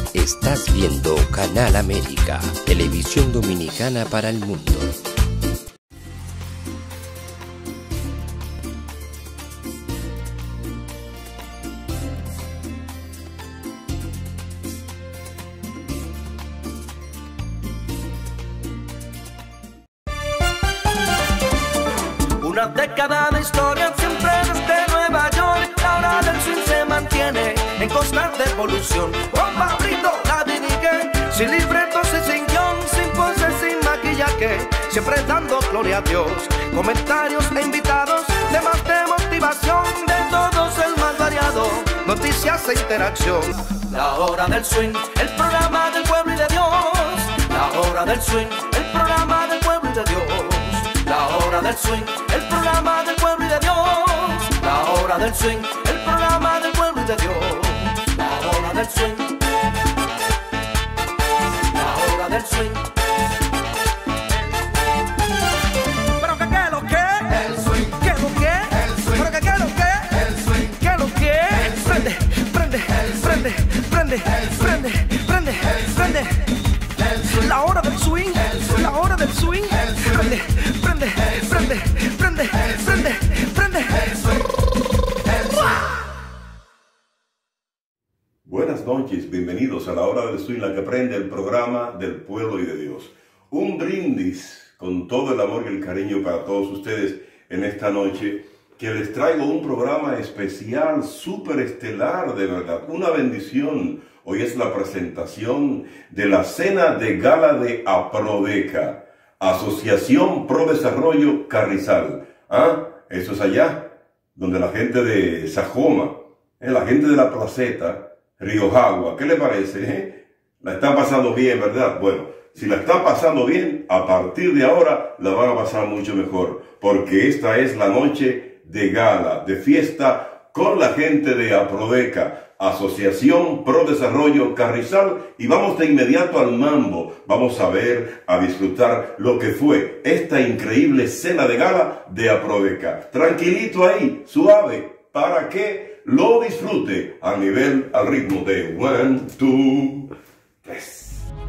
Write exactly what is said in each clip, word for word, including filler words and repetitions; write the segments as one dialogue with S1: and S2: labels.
S1: Estás viendo Canal América, televisión dominicana para el mundo.
S2: Una década de historia siempre desde Nueva York. La hora del swing se mantiene en constante evolución. Juan Pablito, la dirigue, sin libretos y sin guión, sin poses, sin maquillaje, siempre dando gloria a Dios. Comentarios e invitados, temas de motivación, de todos el más variado, noticias e interacción. La hora del swing, el programa del pueblo y de Dios. La hora del swing, el programa del pueblo y de Dios. La hora del swing, el programa del pueblo y de Dios. La hora del swing, el programa del pueblo y de Dios. La hora del swing. La hora del swing. Pero que qué lo que, el swing. ¿Qué lo que, el swing. Pero que qué lo que, el swing. ¿Qué lo que, el prende, prende, prende, prende, prende, prende, prende. La hora del swing, la hora del swing. Prende, prende, prende, prende, prende, prende.
S3: Buenas noches, bienvenidos a la hora del swing, la que prende el programa del pueblo y de Dios. Un brindis con todo el amor y el cariño para todos ustedes en esta noche, que les traigo un programa especial, súper estelar, de verdad, una bendición. Hoy es la presentación de la cena de gala de Aprodeca, Asociación Pro Desarrollo Carrizal. Ah, eso es allá, donde la gente de Sajoma, eh, la gente de la Placeta, Río Jagua, ¿qué le parece? Eh? La están pasando bien, ¿verdad? Bueno, si la están pasando bien, a partir de ahora la van a pasar mucho mejor, porque esta es la noche de gala, de fiesta con la gente de Aprodeca, Asociación Pro Desarrollo Carrizal, y vamos de inmediato al mambo. Vamos a ver, a disfrutar lo que fue esta increíble cena de gala de Aprodeca. Tranquilito ahí, suave, para que lo disfrute a nivel, al ritmo de one, two, tres.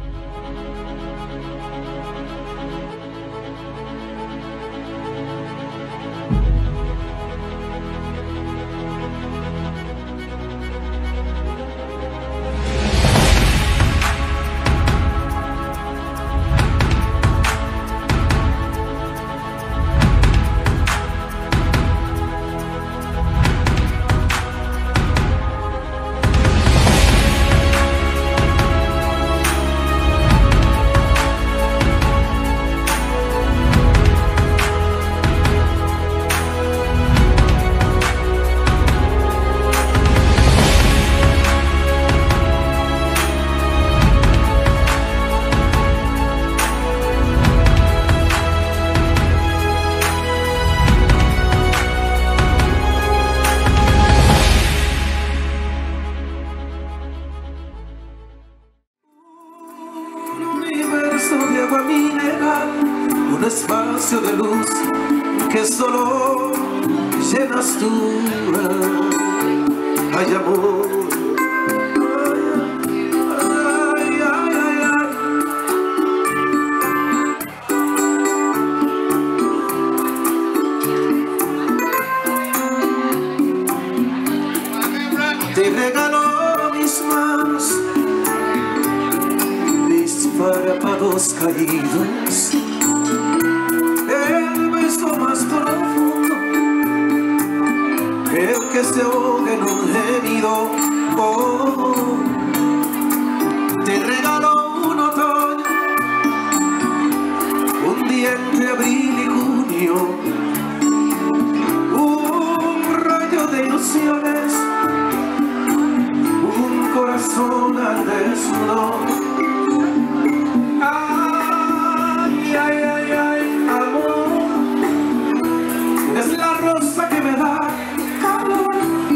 S4: De luz que solo llenas tú. Ay, amor, ay, ay, ay, ay. Te regalo mis manos, mis párpados caídos, más profundo, el que se ahoga en un gemido. Oh, te regalo un otoño, un día entre abril y junio, un rayo de ilusiones, un corazón al desnudo. Ay, ay, ay, ay, amor, es la rosa que me da calor,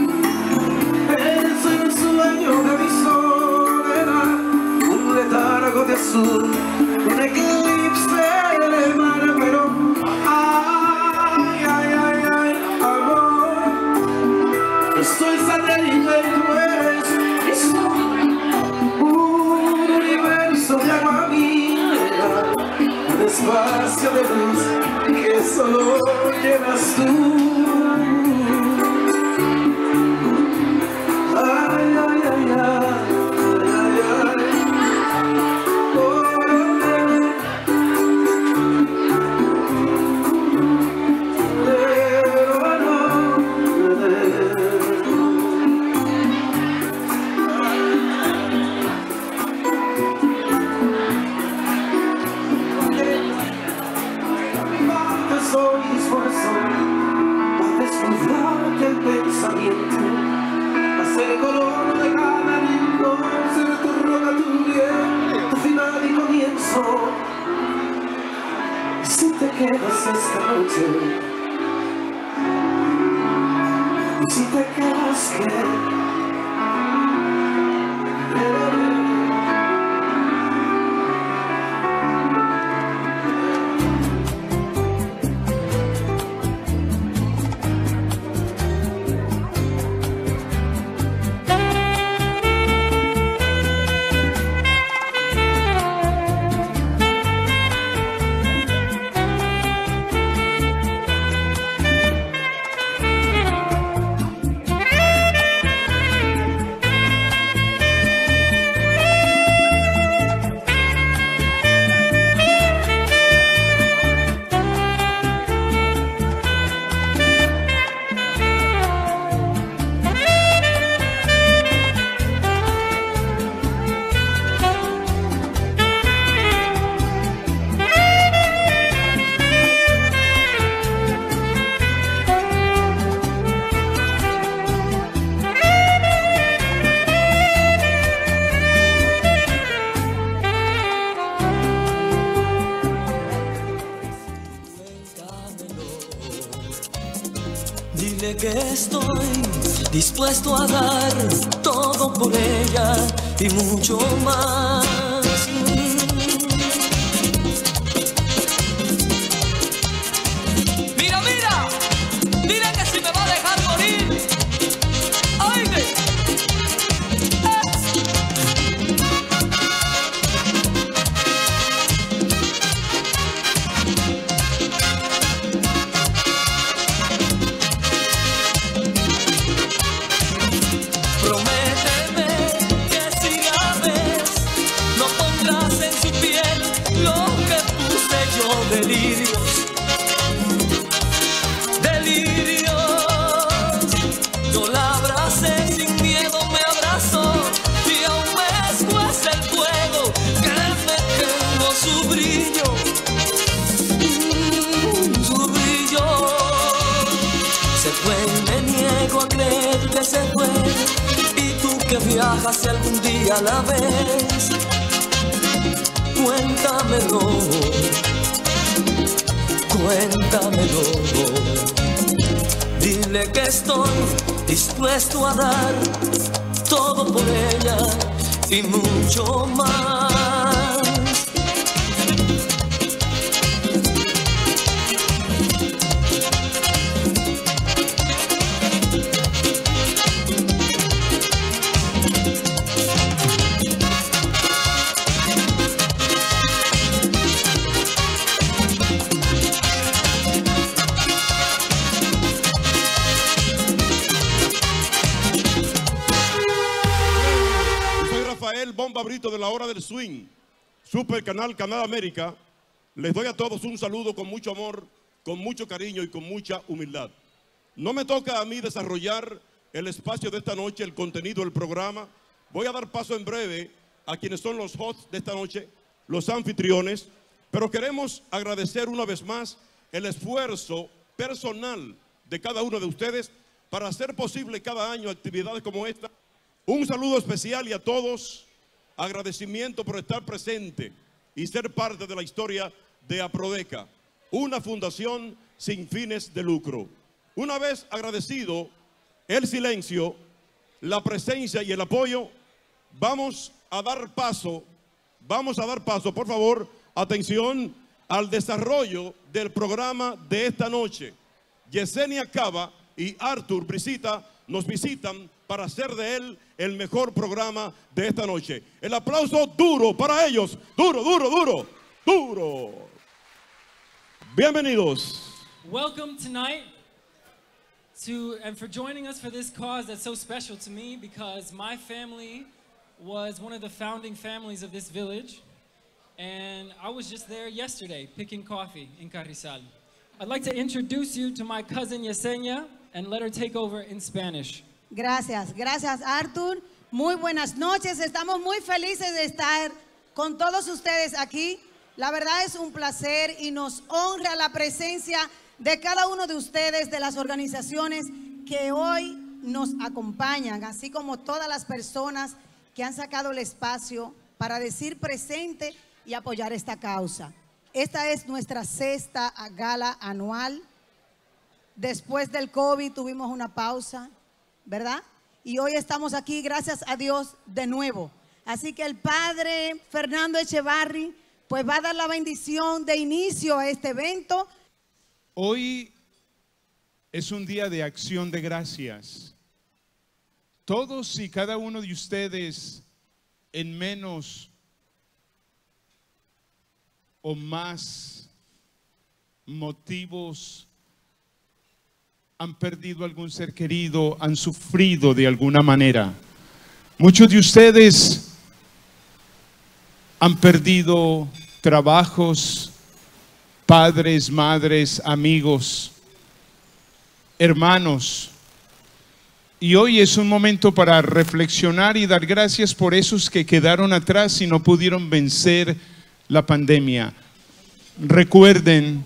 S4: es el sueño de mi soledad, un letargo de azul, un eclipse de mar, pero ay, ay, ay, ay, amor, estoy satélite y tú eres mi sol. Uh, espacio de luz que solo llenas tú. Ay, ay, ay, ay, ay, ay. Oh, hacer el color de cada lindo, ser tu roca, tu bien, tu final y comienzo. Y si te quedas esta noche, y si te quedas que
S5: que estoy dispuesto a dar todo por ella y mucho más. Mira, mira, dile que si me va a dejar morir. Oye. Delirios, delirios. Yo la abracé sin miedo, me abrazó y aún me escuece el fuego que me quemó su brillo, mm, su brillo. Se fue y me niego a creer que se fue. Y tú que viajas si algún día la ves, cuéntamelo. Cuéntamelo, dile que estoy dispuesto a dar todo por ella y mucho más.
S3: Bomba Brito de la Hora del Swing, Super Canal Canal América. Les doy a todos un saludo con mucho amor, con mucho cariño y con mucha humildad. No me toca a mí desarrollar el espacio de esta noche, el contenido del programa. Voy a dar paso en breve a quienes son los hosts de esta noche, los anfitriones, pero queremos agradecer una vez más el esfuerzo personal de cada uno de ustedes para hacer posible cada año actividades como esta. Un saludo especial y a todos, agradecimiento por estar presente y ser parte de la historia de APRODECA, una fundación sin fines de lucro. Una vez agradecido el silencio, la presencia y el apoyo, vamos a dar paso, vamos a dar paso, por favor, atención al desarrollo del programa de esta noche. Yesenia Cava y Arthur Brisita nos visitan para hacer de él el mejor programa de esta noche. El aplauso duro para ellos, duro, duro, duro, duro.
S6: Bienvenidos.
S7: Welcome tonight to and for joining us for this cause that's so special to me because my family was one of the founding families of this village, and I was just there yesterday picking coffee in Carrizal. I'd like to introduce you to my cousin Yesenia and let her take over in Spanish.
S8: Gracias, gracias Arthur. Muy buenas noches, estamos muy felices de estar con todos ustedes aquí. La verdad es un placer y nos honra la presencia de cada uno de ustedes, de las organizaciones que hoy nos acompañan, así como todas las personas que han sacado el espacio para decir presente y apoyar esta causa. Esta es nuestra sexta gala anual. Después del COVID tuvimos una pausa, ¿verdad? Y hoy estamos aquí, gracias a Dios, de nuevo. Así que el padre Fernando Echevarri pues va a dar la bendición de inicio a este evento.
S6: Hoy es un día de acción de gracias. Todos y cada uno de ustedes, en menos o más motivos, han perdido algún ser querido, han sufrido de alguna manera. Muchos de ustedes han perdido trabajos, padres, madres, amigos, hermanos. Y hoy es un momento para reflexionar y dar gracias por esos que quedaron atrás y no pudieron vencer la pandemia. Recuerden,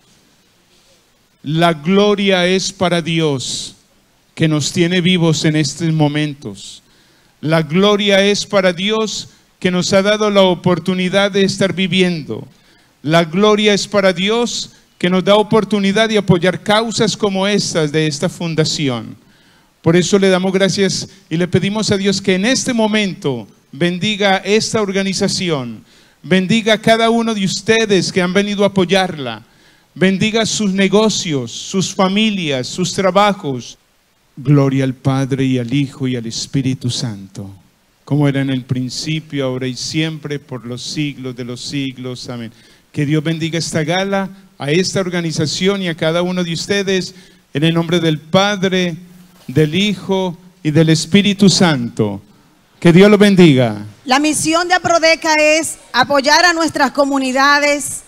S6: la gloria es para Dios que nos tiene vivos en estos momentos. La gloria es para Dios que nos ha dado la oportunidad de estar viviendo. La gloria es para Dios que nos da oportunidad de apoyar causas como estas de esta fundación. Por eso le damos gracias y le pedimos a Dios que en este momento bendiga esta organización, bendiga a cada uno de ustedes que han venido a apoyarla, bendiga sus negocios, sus familias, sus trabajos. Gloria al Padre y al Hijo y al Espíritu Santo, como era en el principio, ahora y siempre, por los siglos de los siglos. Amén. Que Dios bendiga esta gala, a esta organización y a cada uno de ustedes, en el nombre del Padre, del Hijo y del Espíritu Santo. Que Dios lo bendiga.
S8: La misión de APRODECA es apoyar a nuestras comunidades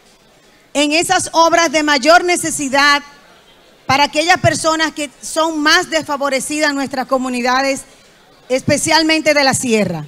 S8: en esas obras de mayor necesidad para aquellas personas que son más desfavorecidas en nuestras comunidades, especialmente de la sierra.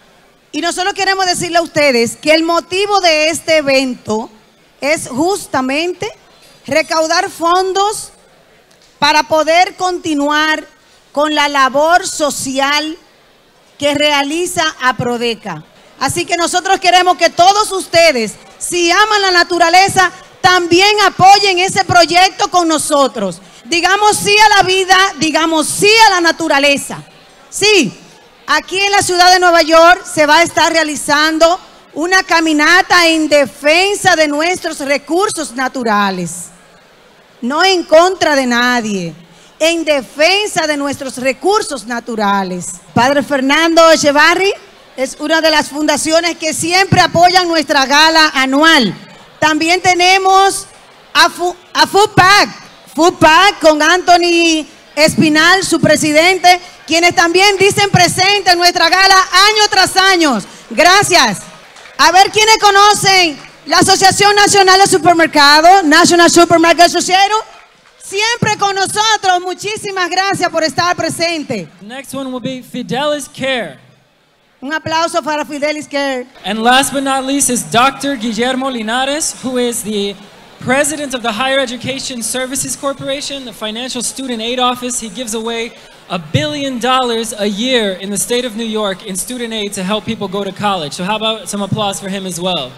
S8: Y nosotros queremos decirle a ustedes que el motivo de este evento es justamente recaudar fondos para poder continuar con la labor social que realiza APRODECA. Así que nosotros queremos que todos ustedes, si aman la naturaleza, también apoyen ese proyecto con nosotros. Digamos sí a la vida, digamos sí a la naturaleza. Sí, aquí en la ciudad de Nueva York se va a estar realizando una caminata en defensa de nuestros recursos naturales. No en contra de nadie, en defensa de nuestros recursos naturales. Padre Fernando Echevarri es una de las fundaciones que siempre apoyan nuestra gala anual. También tenemos a, Fu, a Food Pack, Food Pack con Anthony Espinal, su presidente, quienes también dicen presente en nuestra gala año tras año. Gracias. A ver quiénes conocen la Asociación Nacional de Supermercados, National Supermarket Association, siempre con nosotros. Muchísimas gracias por estar presente.
S7: Next one will be Fidelis Care.
S8: Un aplauso para Fidelis Care.
S7: And last but not least is Doctor Guillermo Linares, who is the president of the Higher Education Services Corporation, the Financial Student Aid Office. He gives away a billion dollars a year in the state of New York in student aid to help people go to college. So how about some applause for him as well?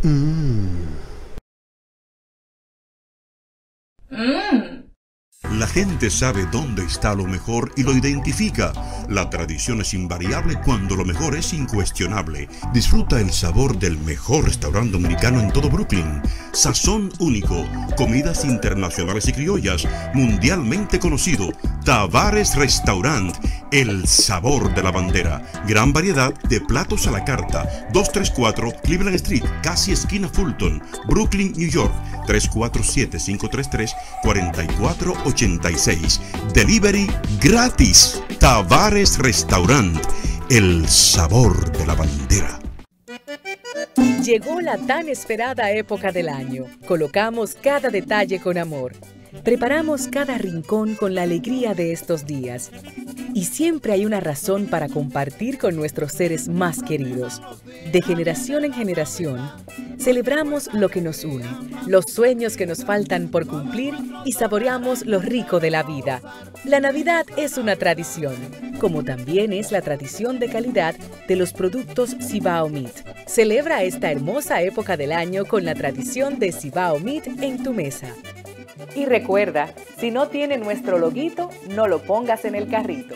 S9: La gente sabe dónde está lo mejor y lo identifica. La tradición es invariable cuando lo mejor es incuestionable. Disfruta el sabor del mejor restaurante dominicano en todo Brooklyn. Sazón único, comidas internacionales y criollas, mundialmente conocido. Tavares Restaurant, el sabor de la bandera. Gran variedad de platos a la carta. doscientos treinta y cuatro Cleveland Street, casi esquina Fulton, Brooklyn, New York. tres cuatro siete, cinco tres tres, cuatro cuatro ocho seis. Delivery gratis. Tavares Restaurant, el sabor de la bandera.
S10: Llegó la tan esperada época del año. Colocamos cada detalle con amor. Preparamos cada rincón con la alegría de estos días. Y siempre hay una razón para compartir con nuestros seres más queridos. De generación en generación, celebramos lo que nos une, los sueños que nos faltan por cumplir y saboreamos lo rico de la vida. La Navidad es una tradición, como también es la tradición de calidad de los productos Cibao Meat. Celebra esta hermosa época del año con la tradición de Cibao Meat en tu mesa. Y recuerda, si no tiene nuestro loguito, no lo pongas en el carrito.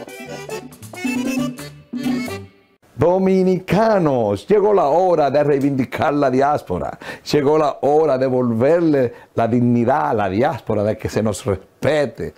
S11: Dominicanos, llegó la hora de reivindicar la diáspora. Llegó la hora de devolverle la dignidad a la diáspora, de que se nos respete.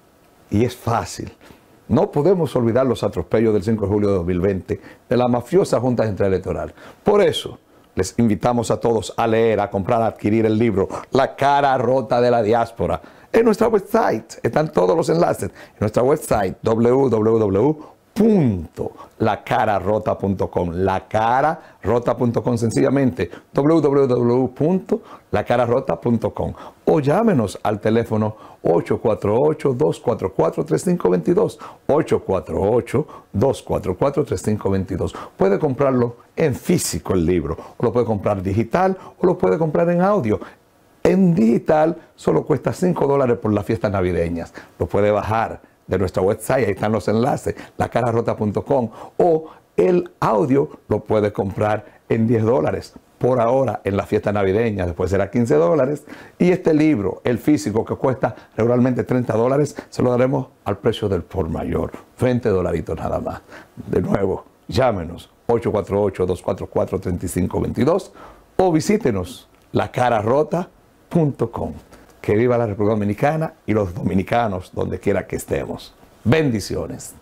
S11: Y es fácil. No podemos olvidar los atropellos del cinco de julio de dos mil veinte de la mafiosa Junta Central Electoral. Por eso, les invitamos a todos a leer, a comprar, a adquirir el libro La cara rota de la diáspora. En nuestra website están todos los enlaces. En nuestra website w w w punto la cara rota punto com. la cara rota punto com, sencillamente w w w punto la cara rota punto com. O llámenos al teléfono ocho cuatro ocho, dos cuatro cuatro, tres cinco dos dos. ocho cuatro ocho, dos cuatro cuatro, tres cinco dos dos. Puede comprarlo en físico el libro, o lo puede comprar digital, o lo puede comprar en audio. En digital solo cuesta cinco dólares por las fiestas navideñas. Lo puede bajar de nuestra website, ahí están los enlaces, la cara rota punto com, o el audio lo puede comprar en diez dólares por ahora en la fiesta navideña, después será quince dólares, y este libro, el físico, que cuesta regularmente treinta dólares, se lo daremos al precio del por mayor, veinte dolaritos nada más. De nuevo, llámenos ocho cuatro ocho, dos cuatro cuatro, tres cinco dos dos o visítenos la cara rota punto com. Que viva la República Dominicana y los dominicanos donde quiera que estemos. Bendiciones.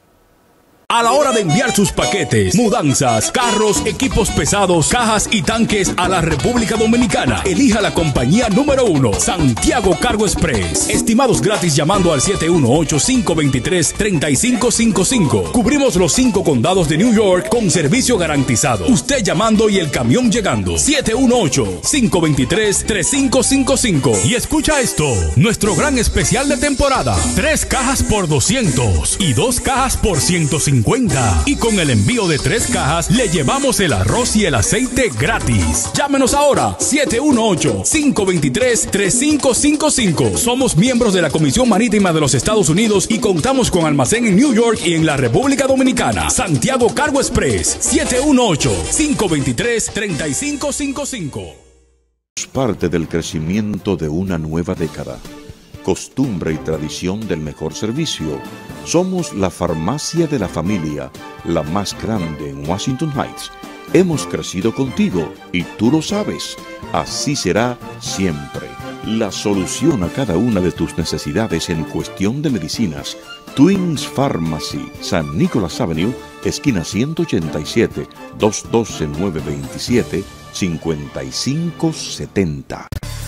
S12: A la hora de enviar sus paquetes, mudanzas, carros, equipos pesados, cajas y tanques a la República Dominicana, elija la compañía número uno, Santiago Cargo Express. Estimados gratis llamando al siete uno ocho, cinco dos tres, tres cinco cinco cinco. Cubrimos los cinco condados de New York con servicio garantizado. Usted llamando y el camión llegando. siete uno ocho, cinco dos tres, tres cinco cinco cinco. Y escucha esto, nuestro gran especial de temporada. Tres cajas por doscientos y dos cajas por ciento cincuenta. Y con el envío de tres cajas le llevamos el arroz y el aceite gratis. Llámenos ahora siete uno ocho, cinco dos tres, tres cinco cinco cinco. Somos miembros de la Comisión Marítima de los Estados Unidos y contamos con almacén en New York y en la República Dominicana. Santiago Cargo Express siete uno ocho, cinco dos tres, tres cinco cinco cinco.
S13: Parte del crecimiento de una nueva década. Costumbre y tradición del mejor servicio. Somos la farmacia de la familia, la más grande en Washington Heights. Hemos crecido contigo y tú lo sabes. Así será siempre. La solución a cada una de tus necesidades en cuestión de medicinas. Twins Pharmacy, San Nicolás Avenue, esquina ciento ochenta y siete, doscientos doce, nueve veintisiete, cincuenta y cinco setenta.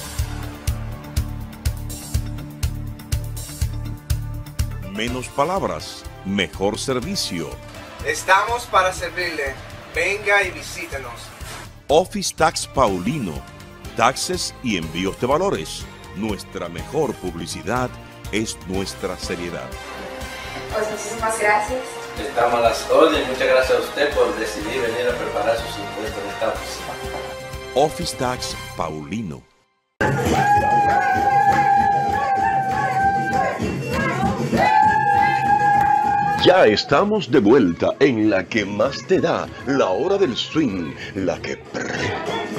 S9: Menos palabras, mejor servicio.
S14: Estamos para servirle. Venga y visítenos.
S9: Office Tax Paulino. Taxes y envíos de valores. Nuestra mejor publicidad es nuestra seriedad.
S15: Pues muchísimas gracias.
S16: Estamos a las órdenes. Muchas gracias a usted por decidir venir a preparar sus impuestos en esta oficina.
S9: Office Tax Paulino.
S17: Ya estamos de vuelta en la que más te da, la hora del swing, la que...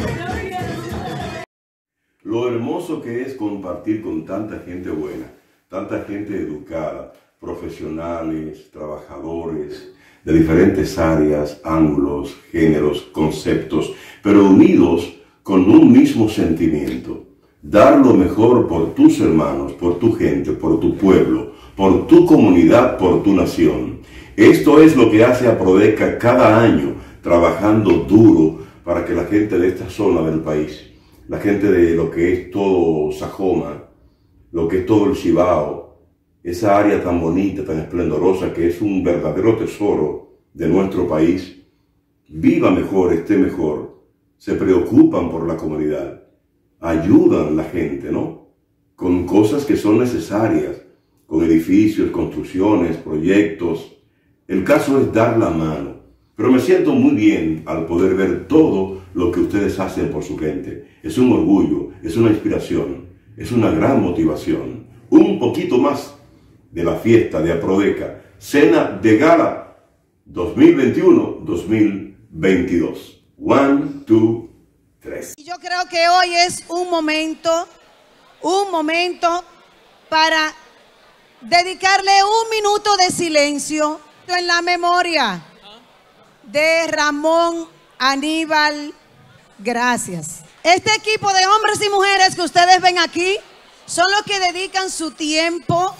S3: Lo hermoso que es compartir con tanta gente buena. tanta gente educada, profesionales, trabajadores, de diferentes áreas, ángulos, géneros, conceptos, pero unidos con un mismo sentimiento. Dar lo mejor por tus hermanos, por tu gente, por tu pueblo, por tu comunidad, por tu nación. Esto es lo que hace Aprodeca cada año, trabajando duro para que la gente de esta zona del país, la gente de lo que es todo Sajoma, lo que es todo el Cibao, esa área tan bonita, tan esplendorosa, que es un verdadero tesoro de nuestro país, viva mejor, esté mejor, se preocupan por la comunidad, ayudan a la gente, ¿no? Con cosas que son necesarias, con edificios, construcciones, proyectos. El caso es dar la mano. Pero me siento muy bien al poder ver todo lo que ustedes hacen por su gente. Es un orgullo, es una inspiración, es una gran motivación. Un poquito más de la fiesta de Aprodeca, Cena de Gala dos mil veintiuno dos mil veintidós. One, two, tres.
S8: Y yo creo que hoy es un momento, un momento para dedicarle un minuto de silencio en la memoria de Ramón Aníbal Gracias. Este equipo de hombres y mujeres que ustedes ven aquí son los que dedican su tiempo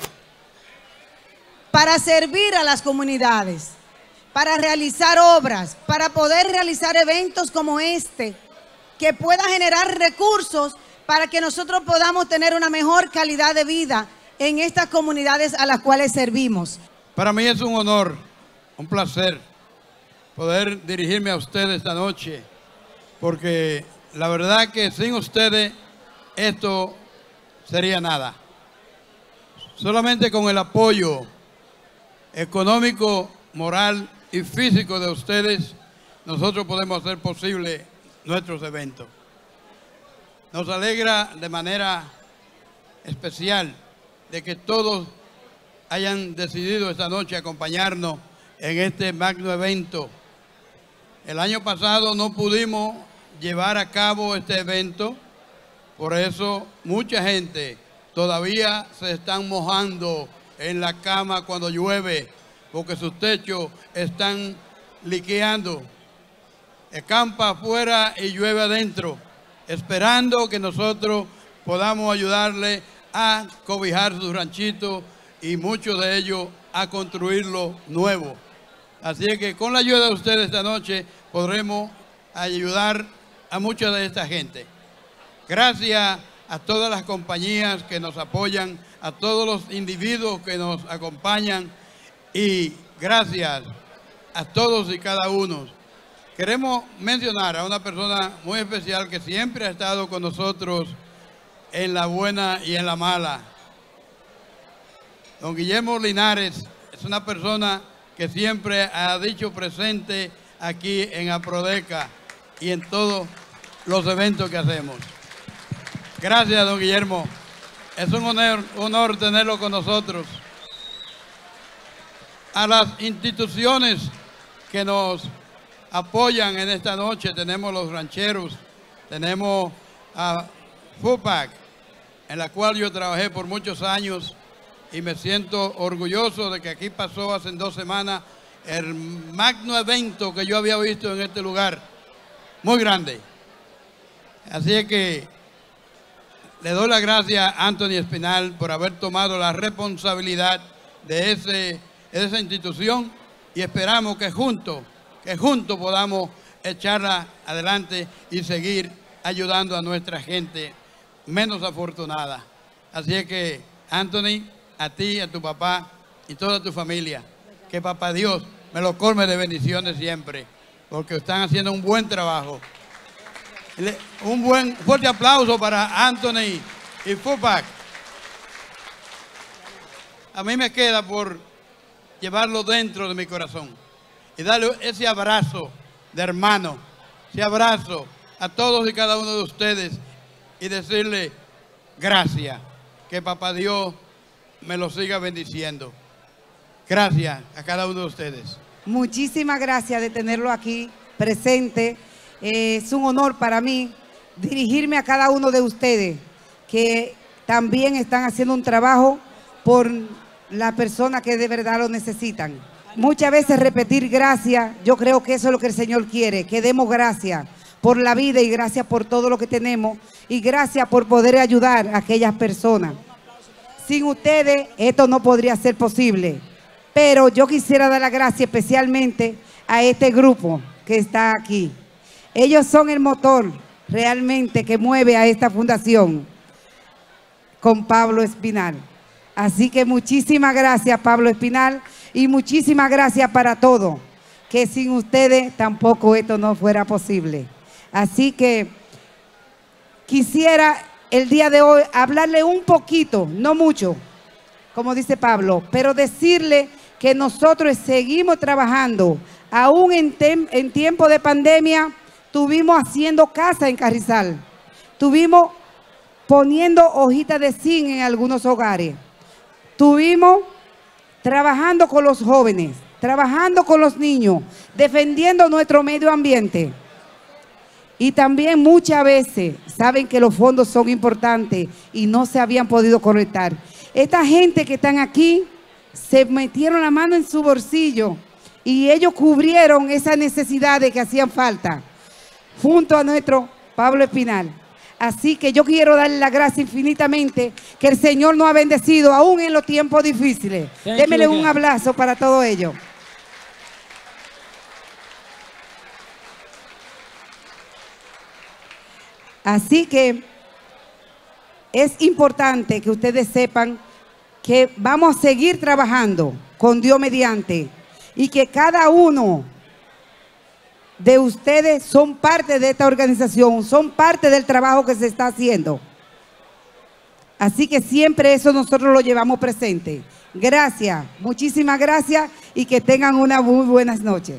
S8: para servir a las comunidades, para realizar obras, para poder realizar eventos como este, que pueda generar recursos para que nosotros podamos tener una mejor calidad de vida en estas comunidades a las cuales servimos.
S18: Para mí es un honor, un placer poder dirigirme a ustedes esta noche, porque la verdad que sin ustedes esto sería nada. Solamente con el apoyo económico, moral y físico de ustedes, nosotros podemos hacer posible nuestros eventos. Nos alegra de manera especial de que todos hayan decidido esta noche acompañarnos en este magno evento. El año pasado no pudimos llevar a cabo este evento, por eso mucha gente todavía se están mojando en la cama cuando llueve, porque sus techos están liqueando. Escampa afuera y llueve adentro, esperando que nosotros podamos ayudarle a cobijar sus ranchitos y muchos de ellos a construirlo nuevo. Así es que con la ayuda de ustedes esta noche podremos ayudar a mucha de esta gente. Gracias a todas las compañías que nos apoyan, a todos los individuos que nos acompañan y gracias a todos y cada uno. Queremos mencionar a una persona muy especial que siempre ha estado con nosotros en la buena y en la mala. Don Guillermo Linares es una persona que siempre ha dicho presente aquí en Aprodeca y en todos los eventos que hacemos. Gracias, don Guillermo. Es un honor, honor tenerlo con nosotros. A las instituciones que nos apoyan en esta noche, tenemos los rancheros, tenemos a FUPAC, en la cual yo trabajé por muchos años y me siento orgulloso de que aquí pasó hace dos semanas el magno evento que yo había visto en este lugar, muy grande. Así es que le doy las gracias a Anthony Espinal por haber tomado la responsabilidad de, ese, de esa institución y esperamos que juntos, que juntos podamos echarla adelante y seguir ayudando a nuestra gente menos afortunada. Así es que, Anthony, a ti, a tu papá y toda tu familia, que papá Dios me lo colme de bendiciones siempre, porque están haciendo un buen trabajo. Un buen fuerte aplauso para Anthony y FUPAC. A mí me queda por llevarlo dentro de mi corazón y darle ese abrazo de hermano, ese abrazo a todos y cada uno de ustedes y decirle gracias, que papá Dios me lo siga bendiciendo. Gracias a cada uno de ustedes.
S19: Muchísimas gracias de tenerlo aquí presente. Eh, es un honor para mí dirigirme a cada uno de ustedes que también están haciendo un trabajo por las personas que de verdad lo necesitan. Muchas veces repetir gracias, yo creo que eso es lo que el Señor quiere, que demos gracias por la vida y gracias por todo lo que tenemos y gracias por poder ayudar a aquellas personas. Sin ustedes esto no podría ser posible, pero yo quisiera dar las gracias especialmente a este grupo que está aquí. Ellos son el motor realmente que mueve a esta fundación con Pablo Espinal. Así que muchísimas gracias, Pablo Espinal, y muchísimas gracias para todos, que sin ustedes tampoco esto no fuera posible. Así que quisiera el día de hoy hablarle un poquito, no mucho, como dice Pablo, pero decirle que nosotros seguimos trabajando. Aún en, en tiempo de pandemia, estuvimos haciendo casa en Carrizal. Estuvimos poniendo hojitas de zinc en algunos hogares. Estuvimos trabajando con los jóvenes, trabajando con los niños, defendiendo nuestro medio ambiente. Y también muchas veces saben que los fondos son importantes y no se habían podido conectar. Esta gente que están aquí se metieron la mano en su bolsillo y ellos cubrieron esas necesidades que hacían falta, junto a nuestro Pablo Espinal. Así que yo quiero darle la gracia infinitamente que el Señor nos ha bendecido aún en los tiempos difíciles. Démele un abrazo para todo ello. Así que es importante que ustedes sepan que vamos a seguir trabajando con Dios mediante y que cada uno de ustedes son parte de esta organización, son parte del trabajo que se está haciendo. Así que siempre eso nosotros lo llevamos presente. Gracias, muchísimas gracias y que tengan una muy buenas noches.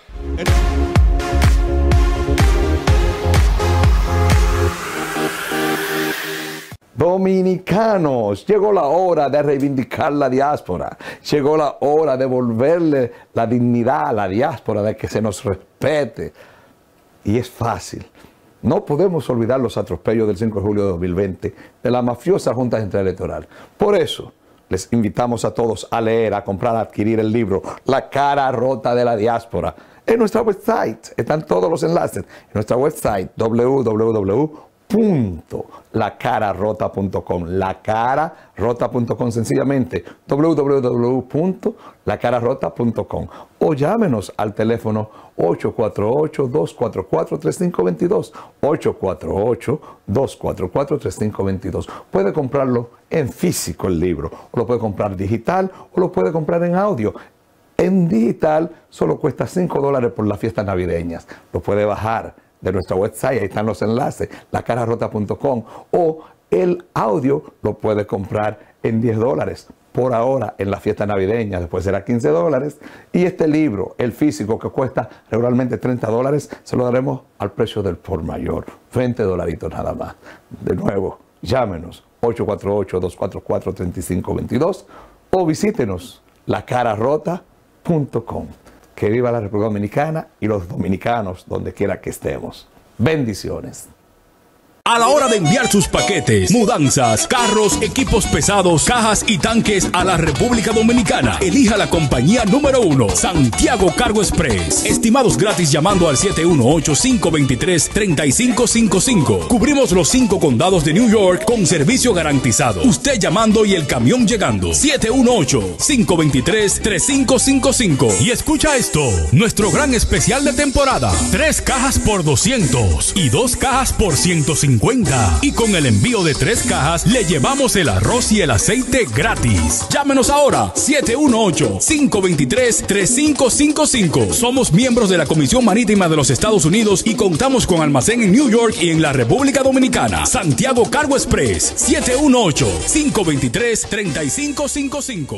S11: Dominicanos, llegó la hora de reivindicar la diáspora. Llegó la hora de devolverle la dignidad a la diáspora, de que se nos respete. Y es fácil. No podemos olvidar los atropellos del cinco de julio de dos mil veinte de la mafiosa Junta Central Electoral. Por eso, les invitamos a todos a leer, a comprar, a adquirir el libro La cara rota de la diáspora. En nuestra website están todos los enlaces. En nuestra website w w w punto la cara rota punto com, la cara rota punto com, sencillamente w w w punto la cara rota punto com, o llámenos al teléfono ocho cuatro ocho, dos cuatro cuatro, tres cinco dos dos, ocho cuatro ocho, dos cuatro cuatro, tres cinco dos dos. Puede comprarlo en físico el libro, o lo puede comprar digital, o lo puede comprar en audio. En digital solo cuesta cinco dólares por las fiestas navideñas. Lo puede bajar de nuestra website, ahí están los enlaces, la cara rota punto com, o el audio lo puede comprar en diez dólares por ahora en la fiesta navideña, después será quince dólares, y este libro, el físico, que cuesta regularmente treinta dólares, se lo daremos al precio del por mayor, veinte dolaritos nada más. De nuevo, llámenos ocho cuatro ocho, dos cuatro cuatro, tres cinco dos dos o visítenos la cara rota punto com. Que viva la República Dominicana y los dominicanos donde quiera que estemos. Bendiciones.
S12: A la hora de enviar sus paquetes, mudanzas, carros, equipos pesados, cajas y tanques a la República Dominicana, elija la compañía número uno, Santiago Cargo Express. Estimados gratis llamando al siete uno ocho, cinco dos tres, tres cinco cinco cinco. Cubrimos los cinco condados de New York con servicio garantizado. Usted llamando y el camión llegando. siete uno ocho, cinco dos tres, tres cinco cinco cinco. Y escucha esto, nuestro gran especial de temporada. Tres cajas por doscientos y dos cajas por ciento cincuenta. Y con el envío de tres cajas le llevamos el arroz y el aceite gratis. Llámenos ahora siete uno ocho, cinco dos tres, tres cinco cinco cinco. Somos miembros de la Comisión Marítima de los Estados Unidos y contamos con almacén en New York y en la República Dominicana. Santiago Cargo Express, siete uno ocho, cinco dos tres, tres cinco cinco cinco.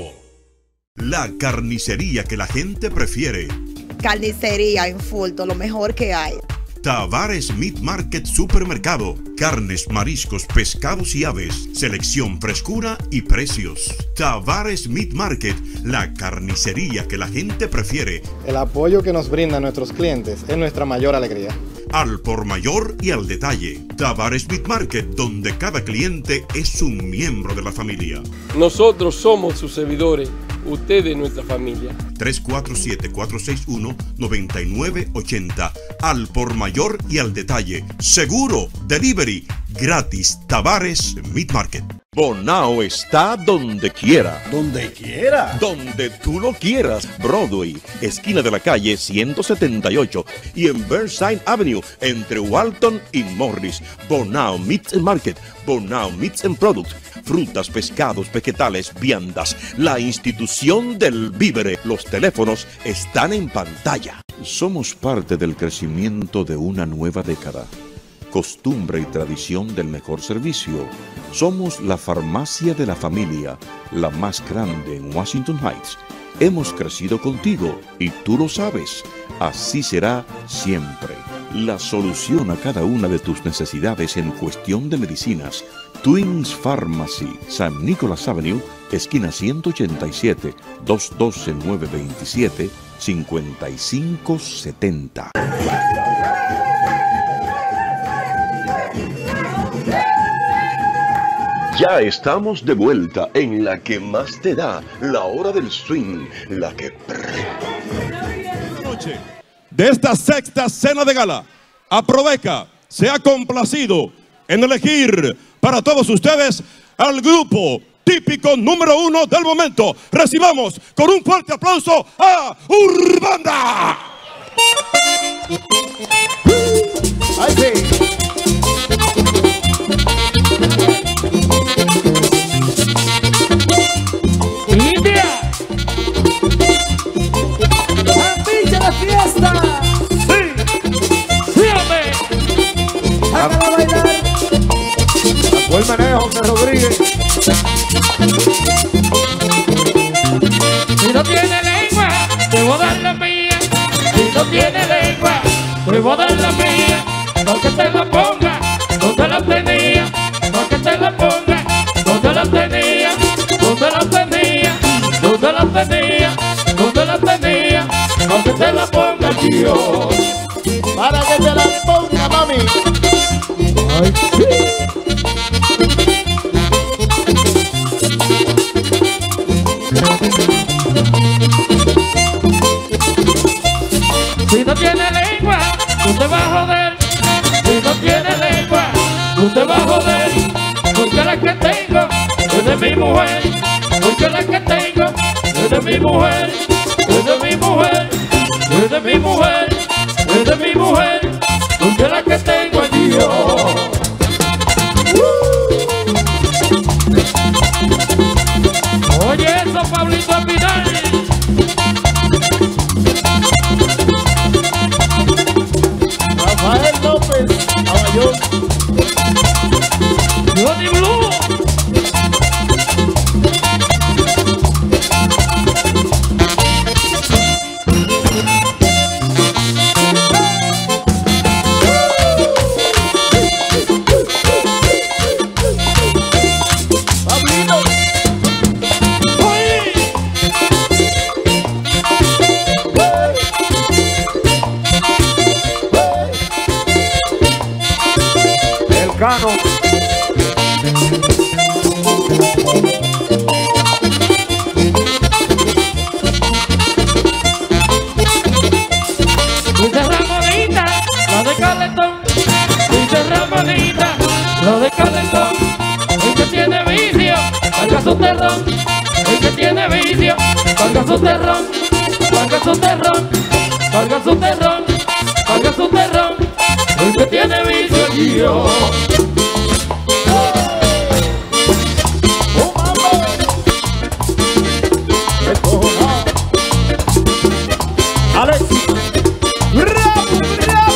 S9: La carnicería que la gente prefiere.
S20: Carnicería en Fulton, lo mejor que hay.
S9: Tavares Meat Market Supermercado. Carnes, mariscos, pescados y aves. Selección, frescura y precios. Tavares Meat Market, la carnicería que la gente prefiere.
S21: El apoyo que nos brindan nuestros clientes es nuestra mayor alegría.
S9: al por mayor y al detalle. Tavares Meat Market, donde cada cliente es un miembro de la familia.
S21: Nosotros somos sus servidores, ustedes nuestra familia.
S9: tres cuatro siete, cuatro seis uno, nueve nueve ocho cero. Al por mayor y al detalle. Seguro, delivery, gratis. Tavares Meat Market.
S13: Bonao está donde quiera.
S22: ¿Donde quiera?
S13: Donde tú lo quieras. Broadway, esquina de la calle ciento setenta y ocho y en Burnside Avenue, entre Walton y Morris. Bonao Meat Market, Bonao Meats and Products, frutas, pescados, vegetales, viandas. La institución del vívere. Los teléfonos están en pantalla. Somos parte del crecimiento de una nueva década. Costumbre y tradición del mejor servicio. Somos la farmacia de la familia, la más grande en Washington Heights. Hemos crecido contigo y tú lo sabes. Así será siempre. La solución a cada una de tus necesidades en cuestión de medicinas. Twins Pharmacy, San Nicholas Avenue, esquina ciento ochenta y siete, doscientos doce, nueve veintisiete, cincuenta y cinco setenta.
S17: Ya estamos de vuelta en la que más te da, la hora del swing, la que...
S23: De esta sexta cena de gala, Aproveca se ha complacido en elegir para todos ustedes al grupo típico número uno del momento. Recibamos con un fuerte aplauso a Urbanda.
S22: ¡Ay, sí!
S5: ¡India! ¡Apicha la fiesta! ¡Sí! ¡Sí, hombre!
S22: ¡Sácala a bailar! Buen manejo, José Rodríguez.
S5: Si no tiene lengua, te voy a dar la mía. Si no tiene lengua, te voy a dar la mía. Porque te la ponga, donde la tenía. Porque te la ponga, donde la tenía. Donde la tenía, donde la tenía, donde la tenía. Aunque te la ponga Dios.
S22: Para que te la ponga, mami.
S5: Ay, sí. Si no tiene lengua, tú te vas a joder. Si no tiene lengua, tú te vas a joder. Porque la que tengo es de mi mujer. Porque la que tengo es de mi mujer. Es de mi mujer. Es de mi mujer. Es de mi mujer. Porque la que tengo es Dios. Oye eso, Pablito Pinal.
S22: Rafael López, Caballón.
S5: Johnny Blue.
S22: Cano.
S5: Dice Ramonita, la de Calentón. Dice Ramonita, la de Calentón. El que tiene vicio, carga su terrón. El que tiene vicio, carga su terrón. Carga su terrón, carga su terrón, carga su terrón. El que tiene vicio y yo.
S22: Alex. ¡Bravo, bravo!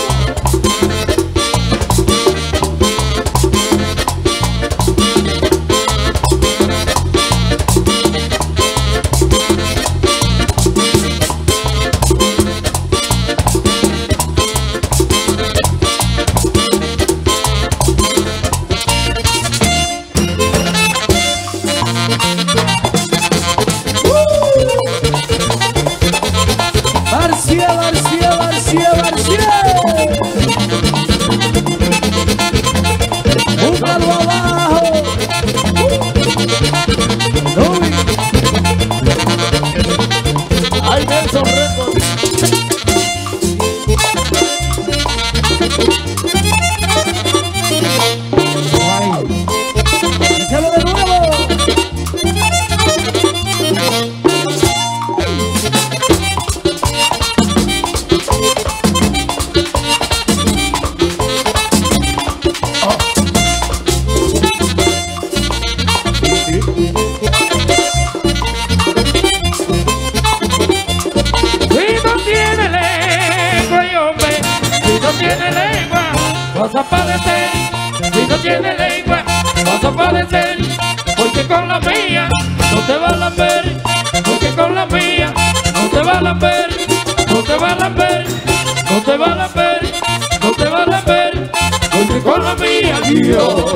S22: tiene lengua, vas a padecer. Si no tiene lengua, vas a padecer. Porque con la mía no te va a lamber. Porque con la mía no te va a lamber. No te va a lamber. No te va a lamber. No te va a lamber. Porque con la mía Dios.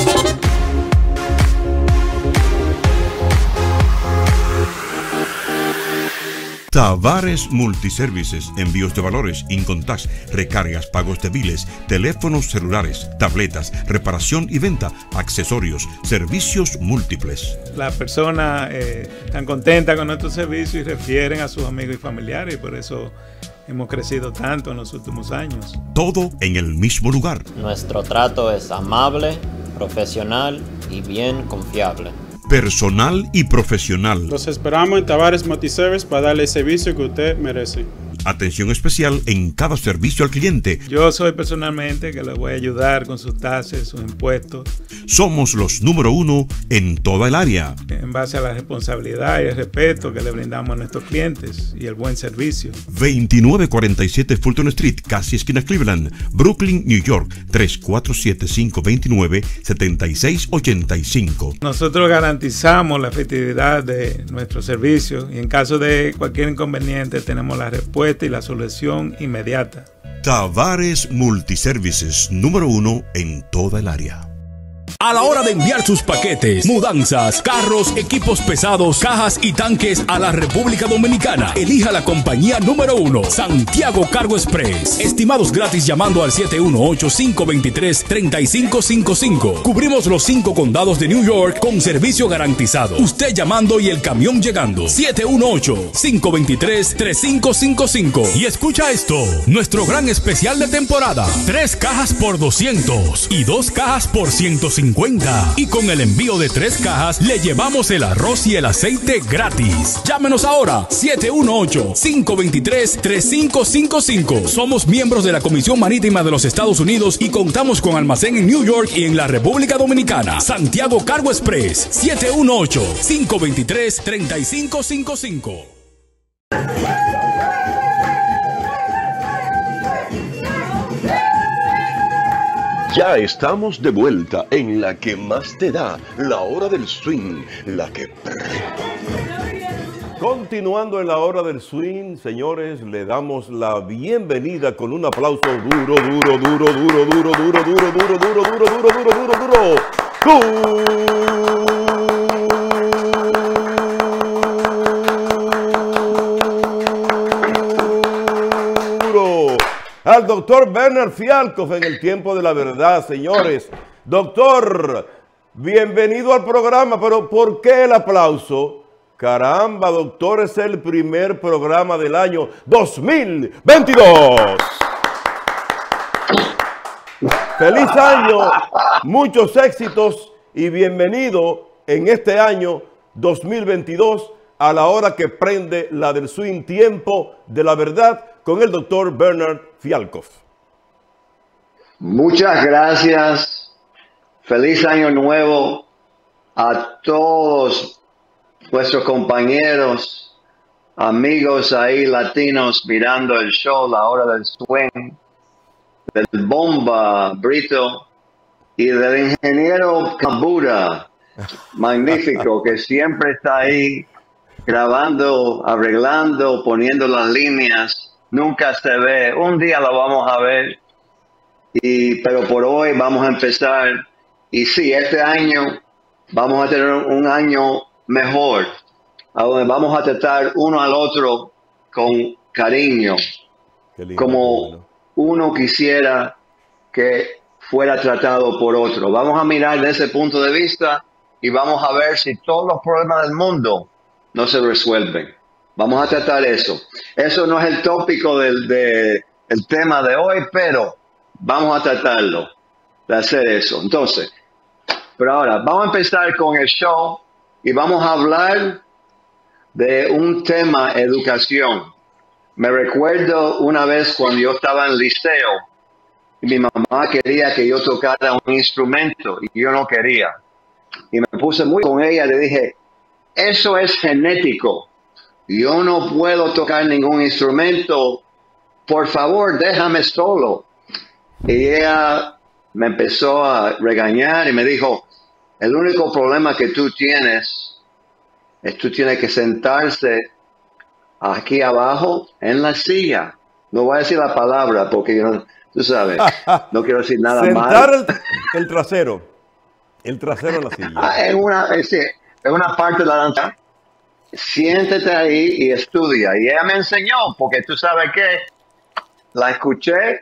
S9: Tavares Multiservices, envíos de valores, Incontax, recargas, pagos de biles, teléfonos celulares, tabletas, reparación y venta, accesorios, servicios múltiples.
S1: Las personas eh, están contentas con nuestro servicio y refieren a sus amigos y familiares, y por eso hemos crecido tanto en los últimos años.
S9: Todo en el mismo lugar.
S2: Nuestro trato es amable, profesional y bien confiable.
S9: Personal y profesional.
S4: Los esperamos en Tavares Multiservice para darle el servicio que usted merece.
S9: Atención especial en cada servicio al cliente.
S1: Yo soy personalmente que le voy a ayudar con sus tasas, sus impuestos.
S9: Somos los número uno en toda el área.
S1: En base a la responsabilidad y el respeto que le brindamos a nuestros clientes y el buen servicio.
S9: veintinueve cuarenta y siete Fulton Street, casi esquina Cleveland, Brooklyn, New York, tres cuatro siete, cinco dos nueve, siete seis ocho cinco.
S1: Nosotros garantizamos la efectividad de nuestro servicio y en caso de cualquier inconveniente tenemos la respuesta y la solución inmediata.
S9: Tavares Multiservices, número uno en toda el área.
S12: A la hora de enviar sus paquetes, mudanzas, carros, equipos pesados, cajas y tanques a la República Dominicana, elija la compañía número uno, Santiago Cargo Express. Estimados gratis llamando al siete uno ocho, cinco dos tres, tres cinco cinco cinco. Cubrimos los cinco condados de New York con servicio garantizado. Usted llamando y el camión llegando. siete uno ocho, cinco dos tres, tres cinco cinco cinco. Y escucha esto, nuestro gran especial de temporada. Tres cajas por doscientos y dos cajas por ciento cincuenta. Y con el envío de tres cajas le llevamos el arroz y el aceite gratis. Llámenos ahora siete uno ocho, cinco dos tres, tres cinco cinco cinco. Somos miembros de la Comisión Marítima de los Estados Unidos y contamos con almacén en New York y en la República Dominicana. Santiago Cargo Express, siete uno ocho, cinco dos tres, tres cinco cinco cinco.
S17: Ya estamos de vuelta en la que más te da, la hora del swing, la que...
S3: Continuando en la hora del swing, señores, le damos la bienvenida con un aplauso duro, duro, duro, duro, duro, duro, duro, duro, duro, duro, duro, duro, duro, duro, duro. Al doctor Bernard Fialkov en el tiempo de la verdad, señores. Doctor, bienvenido al programa, pero ¿por qué el aplauso? Caramba, doctor, es el primer programa del año dos mil veintidós. Feliz año, muchos éxitos y bienvenido en este año dos mil veintidós a la hora que prende la del swing, tiempo de la verdad, con el doctor Bernard Fialkov.
S24: Muchas gracias. Feliz año nuevo a todos vuestros compañeros, amigos ahí latinos mirando el show, la hora del swing, del Bomba Brito y del ingeniero Kabura, magnífico, que siempre está ahí grabando, arreglando, poniendo las líneas. Nunca se ve, un día lo vamos a ver, y, pero por hoy vamos a empezar. Y sí, este año vamos a tener un año mejor, a donde vamos a tratar uno al otro con cariño, como uno quisiera que fuera tratado por otro. Vamos a mirar desde ese punto de vista y vamos a ver si todos los problemas del mundo no se resuelven. Vamos a tratar eso. Eso no es el tópico del de, el tema de hoy, pero vamos a tratarlo, de hacer eso. Entonces, pero ahora, vamos a empezar con el show y vamos a hablar de un tema, educación. Me recuerdo una vez cuando yo estaba en el liceo y mi mamá quería que yo tocara un instrumento y yo no quería. Y me puse muy con ella, le dije, eso es genético. Yo no puedo tocar ningún instrumento. Por favor, déjame solo. Y ella me empezó a regañar y me dijo, el único problema que tú tienes es tú tienes que sentarse aquí abajo en la silla. No voy a decir la palabra porque yo no, tú sabes, no quiero decir nada
S6: Sentar
S24: mal.
S6: el, el trasero. El trasero en la silla.
S24: Ah, en una, es, en una parte de la danza. Siéntate ahí y estudia. Y ella me enseñó, porque tú sabes que la escuché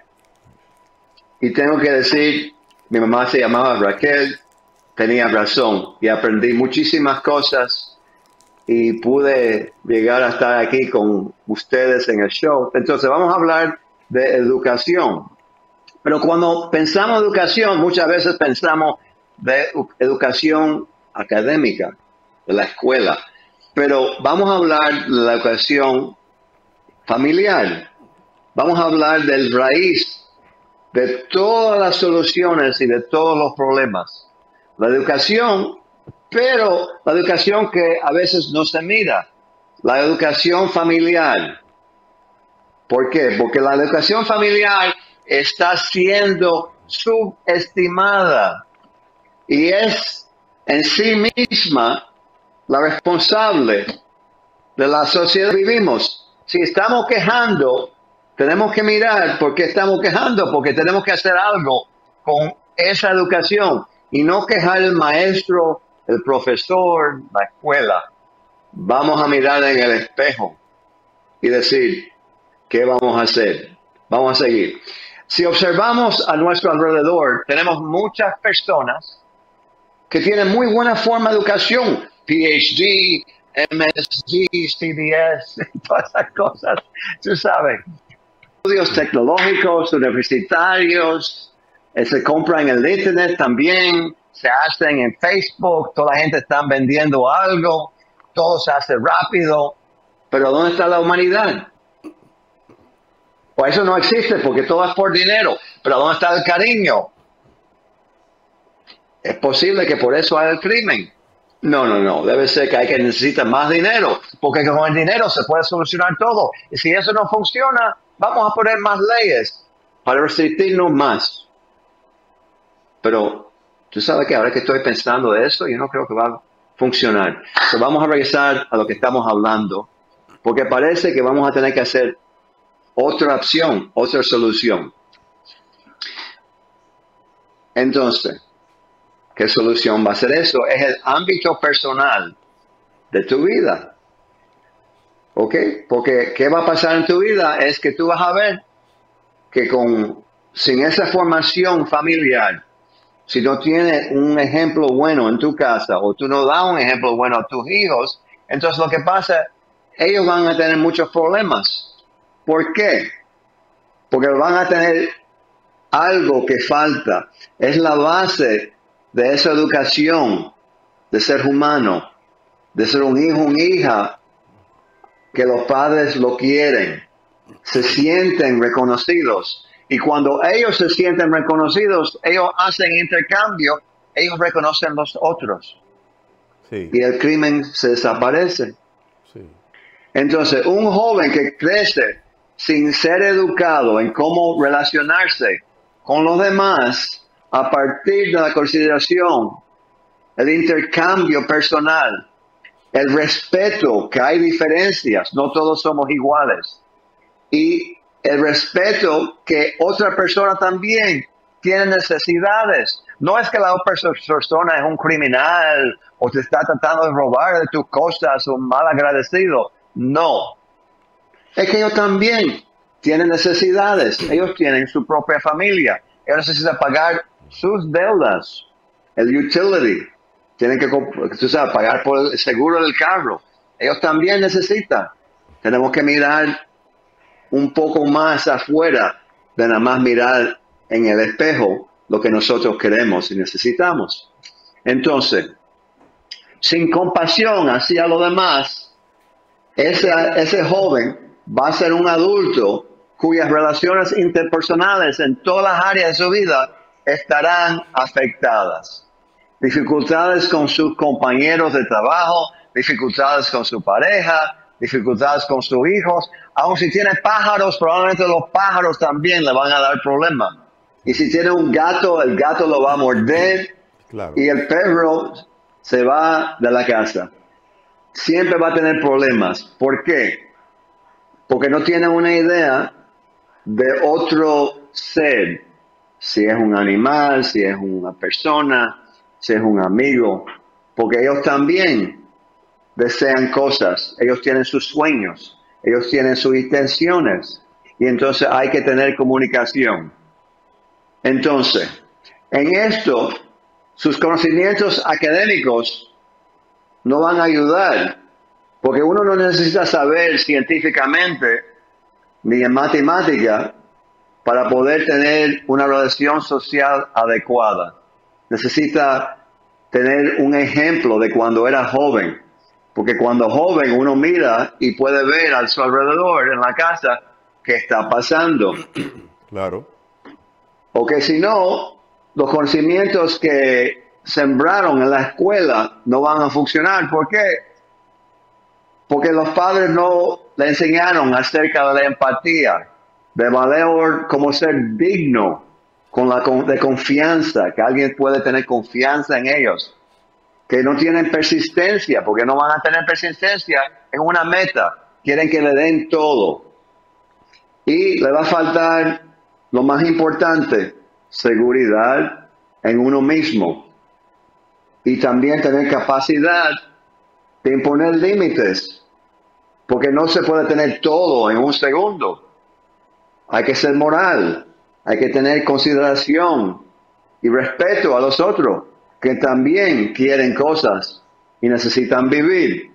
S24: y tengo que decir, mi mamá se llamaba Raquel, tenía razón y aprendí muchísimas cosas y pude llegar a estar aquí con ustedes en el show. Entonces vamos a hablar de educación. Pero cuando pensamos en educación, muchas veces pensamos de educación académica, de la escuela. Pero vamos a hablar de la educación familiar. Vamos a hablar del raíz de todas las soluciones y de todos los problemas. La educación, pero la educación que a veces no se mira. La educación familiar. ¿Por qué? Porque la educación familiar está siendo subestimada y es en sí misma la responsable de la sociedad que vivimos. Si estamos quejando, tenemos que mirar por qué estamos quejando, porque tenemos que hacer algo con esa educación y no quejar el maestro, el profesor, la escuela. Vamos a mirar en el espejo y decir, ¿qué vamos a hacer? Vamos a seguir. Si observamos a nuestro alrededor, tenemos muchas personas que tienen muy buena forma de educación, P H D, M S G, C B S, todas esas cosas, tú sabes. Estudios tecnológicos, universitarios, eh, se compran en el internet también, se hacen en Facebook, toda la gente está vendiendo algo, todo se hace rápido, pero ¿dónde está la humanidad? Pues eso no existe porque todo es por dinero, pero ¿dónde está el cariño? Es posible que por eso haya el crimen. No, no, no. Debe ser que hay que necesitar más dinero, porque con el dinero se puede solucionar todo. Y si eso no funciona, vamos a poner más leyes para restringirnos más. Pero tú sabes que ahora que estoy pensando de eso, yo no creo que va a funcionar. Entonces vamos a regresar a lo que estamos hablando, porque parece que vamos a tener que hacer otra opción, otra solución. Entonces, ¿qué solución va a ser eso? Es el ámbito personal de tu vida. ¿Ok? Porque ¿qué va a pasar en tu vida? Es que tú vas a ver que con, sin esa formación familiar, si no tienes un ejemplo bueno en tu casa o tú no das un ejemplo bueno a tus hijos, entonces lo que pasa, ellos van a tener muchos problemas. ¿Por qué? Porque van a tener algo que falta. Es la base de esa educación de ser humano, de ser un hijo, una hija, que los padres lo quieren, se sienten reconocidos. Y cuando ellos se sienten reconocidos, ellos hacen intercambio, ellos reconocen a los otros. Sí. Y el crimen se desaparece. Sí. Entonces, un joven que crece sin ser educado en cómo relacionarse con los demás, a partir de la consideración, el intercambio personal, el respeto, que hay diferencias, no todos somos iguales, y el respeto que otra persona también tiene necesidades. No es que la otra persona es un criminal o te está tratando de robar de tus cosas o un mal agradecido. No. Es que ellos también tienen necesidades. Ellos tienen su propia familia. Ellos necesitan pagar sus deudas, el utility. Tienen que, tú sabes, pagar por el seguro del carro. Ellos también necesitan. Tenemos que mirar un poco más afuera de nada más mirar en el espejo lo que nosotros queremos y necesitamos. Entonces, sin compasión hacia los demás, ese, ese joven va a ser un adulto cuyas relaciones interpersonales en todas las áreas de su vida estarán afectadas. Dificultades con sus compañeros de trabajo, dificultades con su pareja, dificultades con sus hijos. Aun si tiene pájaros, probablemente los pájaros también le van a dar problemas. Y si tiene un gato, el gato lo va a morder.
S6: Claro.
S24: Y el perro se va de la casa. Siempre va a tener problemas. ¿Por qué? Porque no tiene una idea de otro ser. Si es un animal, si es una persona, si es un amigo. Porque ellos también desean cosas. Ellos tienen sus sueños. Ellos tienen sus intenciones. Y entonces hay que tener comunicación. Entonces, en esto, sus conocimientos académicos no van a ayudar, porque uno no necesita saber científicamente ni en matemática para poder tener una relación social adecuada. Necesita tener un ejemplo de cuando era joven, porque cuando joven uno mira y puede ver a su alrededor en la casa qué está pasando.
S6: Claro.
S24: O que si no, los conocimientos que sembraron en la escuela no van a funcionar. ¿Por qué? Porque los padres no le enseñaron acerca de la empatía, de valor como ser digno, con la de confianza, que alguien puede tener confianza en ellos, que no tienen persistencia, porque no van a tener persistencia en una meta, quieren que le den todo. Y le va a faltar lo más importante, seguridad en uno mismo. Y también tener capacidad de imponer límites, porque no se puede tener todo en un segundo. Hay que ser moral, hay que tener consideración y respeto a los otros, que también quieren cosas y necesitan vivir.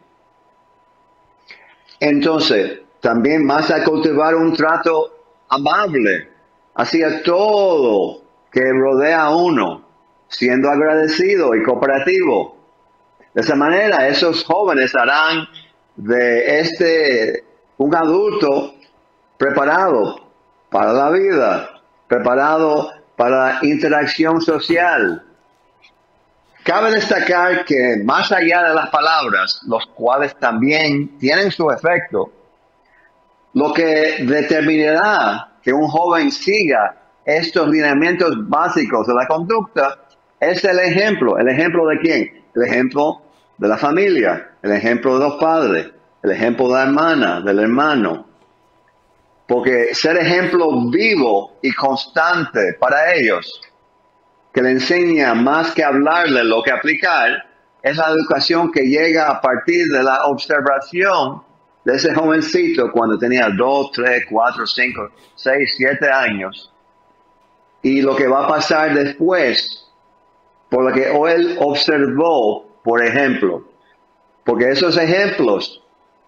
S24: Entonces, también vas a cultivar un trato amable hacia todo que rodea a uno, siendo agradecido y cooperativo. De esa manera, esos jóvenes harán de este un adulto preparado para la vida, preparado para la interacción social. Cabe destacar que más allá de las palabras, los cuales también tienen su efecto, lo que determinará que un joven siga estos lineamientos básicos de la conducta es el ejemplo. ¿El ejemplo de quién? El ejemplo de la familia, el ejemplo de los padres, el ejemplo de la hermana, del hermano. Porque ser ejemplo vivo y constante para ellos, que le enseña más que hablarle lo que aplicar, es la educación que llega a partir de la observación de ese jovencito cuando tenía dos, tres, cuatro, cinco, seis, siete años. Y lo que va a pasar después, por lo que él observó, por ejemplo. Porque esos ejemplos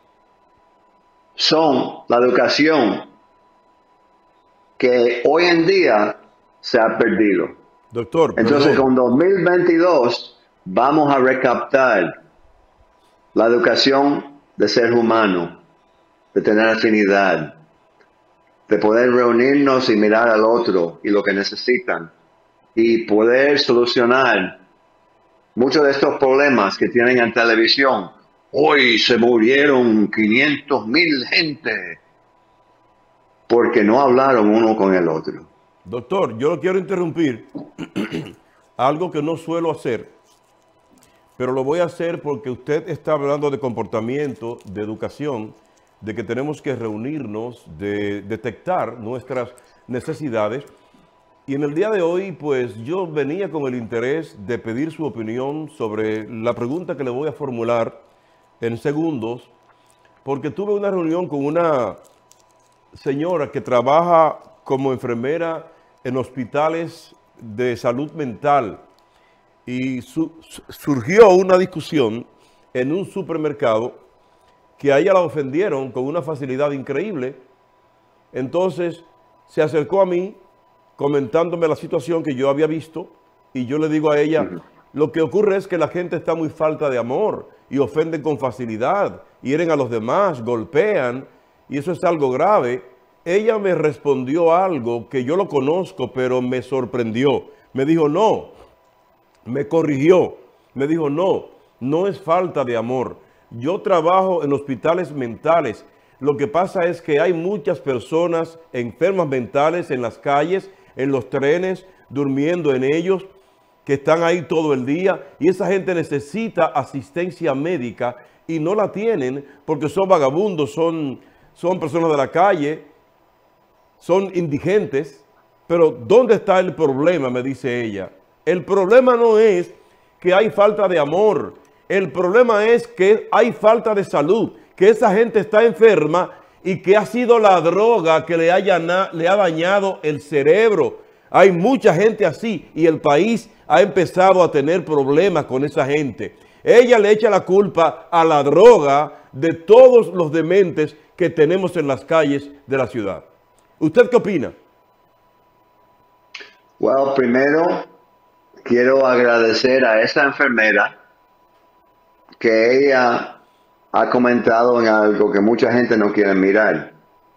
S24: son la educación que hoy en día se ha perdido.
S6: Doctor,
S24: entonces
S6: perdón.
S24: con dos mil veintidós vamos a recaptar la educación de ser humano, de tener afinidad, de poder reunirnos y mirar al otro y lo que necesitan y poder solucionar muchos de estos problemas que tienen en televisión. Hoy se murieron quinientos mil gente porque no hablaron uno con el otro.
S6: Doctor, yo lo quiero interrumpir, algo que no suelo hacer, pero lo voy a hacer porque usted está hablando de comportamiento, de educación, de que tenemos que reunirnos, de detectar nuestras necesidades. Y en el día de hoy, pues yo venía con el interés de pedir su opinión sobre la pregunta que le voy a formular en segundos, porque tuve una reunión con una señora que trabaja como enfermera en hospitales de salud mental y su, surgió una discusión en un supermercado que a ella la ofendieron con una facilidad increíble. Entonces se acercó a mí comentándome la situación que yo había visto y yo le digo a ella, lo que ocurre es que la gente está muy falta de amor y ofenden con facilidad, hieren a los demás, golpean y eso es algo grave. Ella me respondió algo que yo lo conozco, pero me sorprendió. Me dijo, no, me corrigió. Me dijo, no, no es falta de amor. Yo trabajo en hospitales mentales. Lo que pasa es que hay muchas personas enfermas mentales en las calles, en los trenes, durmiendo en ellos, que están ahí todo el día, y esa gente necesita asistencia médica y no la tienen porque son vagabundos, son, son personas de la calle, son indigentes. Pero ¿dónde está el problema?, me dice ella. El problema no es que hay falta de amor, el problema es que hay falta de salud, que esa gente está enferma y que ha sido la droga que le, haya, le ha dañado el cerebro. Hay mucha gente así y el país ha empezado a tener problemas con esa gente. Ella le echa la culpa a la droga de todos los dementes que tenemos en las calles de la ciudad. ¿Usted qué opina?
S24: Bueno, primero quiero agradecer a esa enfermera que ella ha comentado en algo que mucha gente no quiere mirar.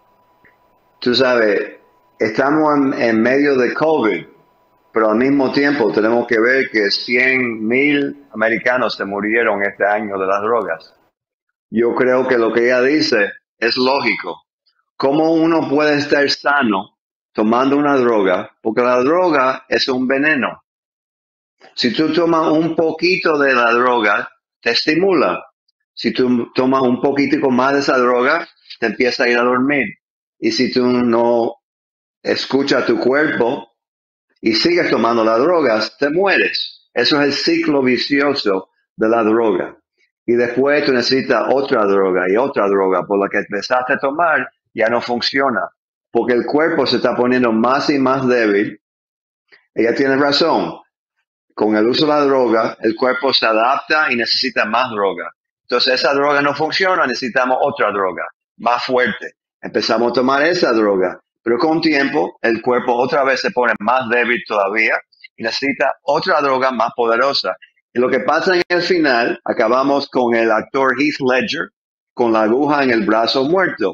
S24: Tú sabes, estamos en, en medio de COVID, pero al mismo tiempo tenemos que ver que cien mil americanos se murieron este año de las drogas. Yo creo que lo que ella dice es lógico. ¿Cómo uno puede estar sano tomando una droga? Porque la droga es un veneno. Si tú tomas un poquito de la droga, te estimula. Si tú tomas un poquitico más de esa droga, te empieza a ir a dormir. Y si tú no escuchas tu cuerpo y sigues tomando las drogas, te mueres. Eso es el ciclo vicioso de la droga. Y después tú necesitas otra droga y otra droga, por la que empezaste a tomar ya no funciona. Porque el cuerpo se está poniendo más y más débil. Ella tiene razón. Con el uso de la droga, el cuerpo se adapta y necesita más droga. Entonces esa droga no funciona, necesitamos otra droga, más fuerte. Empezamos a tomar esa droga, pero con tiempo el cuerpo otra vez se pone más débil todavía y necesita otra droga más poderosa. Y lo que pasa en el final, acabamos con el actor Heath Ledger con la aguja en el brazo muerto.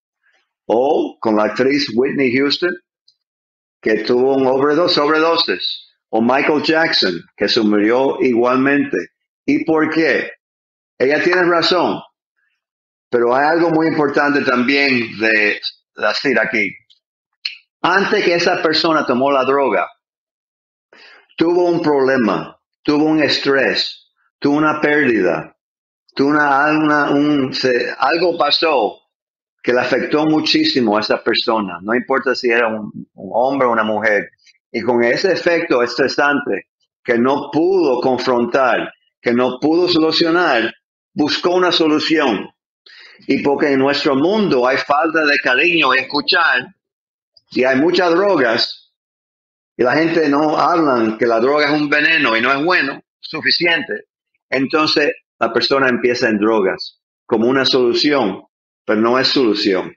S24: O con la actriz Whitney Houston, que tuvo un overdose, sobredosis. O Michael Jackson, que se murió igualmente. ¿Y por qué? Ella tiene razón. Pero hay algo muy importante también de decir aquí. Antes que esa persona tomó la droga, tuvo un problema, tuvo un estrés, tuvo una pérdida, tuvo una, una un, se, algo pasó que le afectó muchísimo a esa persona. No importa si era un, un hombre o una mujer. Y con ese efecto estresante que no pudo confrontar, que no pudo solucionar, buscó una solución. Y porque en nuestro mundo hay falta de cariño y escuchar, y hay muchas drogas, y la gente no habla que la droga es un veneno y no es bueno, suficiente, entonces la persona empieza en drogas como una solución, pero no es solución.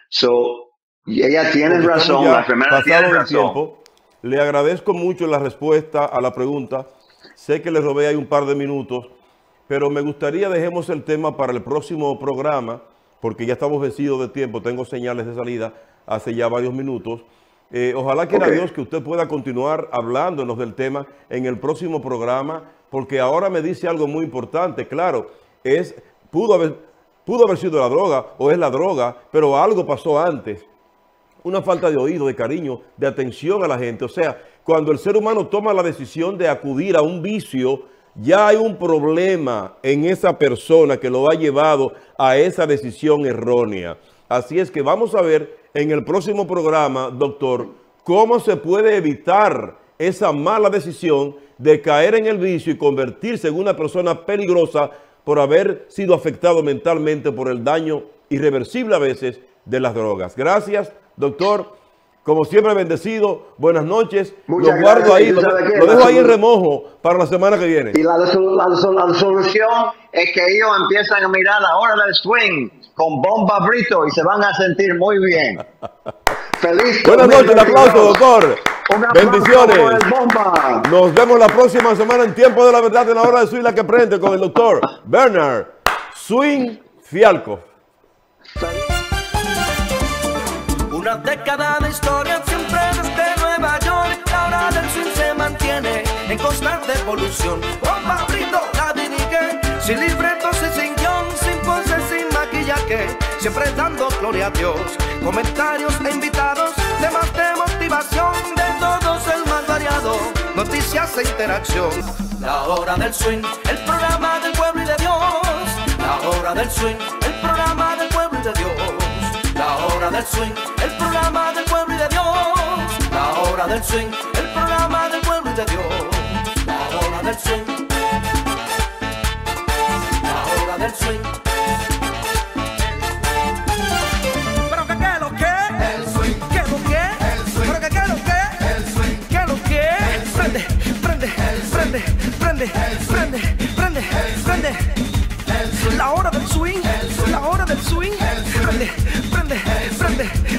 S24: So, ella tiene razón, la enfermera tiene razón.
S6: Tiempo. Le agradezco mucho la respuesta a la pregunta. Sé que le robé ahí un par de minutos, pero me gustaría dejemos el tema para el próximo programa, porque ya estamos vencidos de tiempo, tengo señales de salida hace ya varios minutos. Eh, ojalá quiera
S24: Okay.
S6: Dios que usted pueda continuar hablándonos del tema en el próximo programa, porque ahora me dice algo muy importante. Claro, es, pudo haber, pudo haber sido la droga o es la droga, pero algo pasó antes. Una falta de oído, de cariño, de atención a la gente. O sea, cuando el ser humano toma la decisión de acudir a un vicio, ya hay un problema en esa persona que lo ha llevado a esa decisión errónea. Así es que vamos a ver en el próximo programa, doctor, cómo se puede evitar esa mala decisión de caer en el vicio y convertirse en una persona peligrosa por haber sido afectado mentalmente por el daño irreversible a veces de las drogas. Gracias, doctor. Como siempre, bendecido. Buenas noches.
S24: Muchas
S6: lo guardo
S24: gracias.
S6: ahí, lo, lo dejo ahí en remojo para la semana que viene.
S24: Y la, la, la, la solución es que ellos empiezan a mirar la hora del swing con Bomba Brito y se van a sentir muy bien. Feliz.
S6: Buenas noches, un aplauso, doctor.
S24: Un aplauso
S6: Bendiciones.
S24: por el Bomba.
S6: Nos vemos la próxima semana en Tiempo de la Verdad en la hora de Swing La que Prende con el doctor Bernard Swing Fialco.
S5: Una década de historia siempre desde Nueva York. La hora del swing se mantiene en constante evolución. Bomba Brito la dirige, sin libretos y sin guión, sin poses, sin maquillaje.
S7: siempre dando gloria a Dios. Comentarios e invitados, temas de motivación, de todos el más variado, noticias e interacción. La hora del swing, el programa del pueblo y de Dios. La hora del swing, el programa del pueblo y de Dios. La hora del swing, el programa del pueblo y de Dios. La hora del swing, el programa del pueblo y de Dios. La hora del swing. La hora del swing. Pero que qué lo que, el swing. ¿Qué lo que, el swing. Pero que qué lo que, el swing. ¿Qué lo que, prende, prende, prende, prende, prende, prende, prende. La hora del swing, la hora del swing, prende, prende, prende,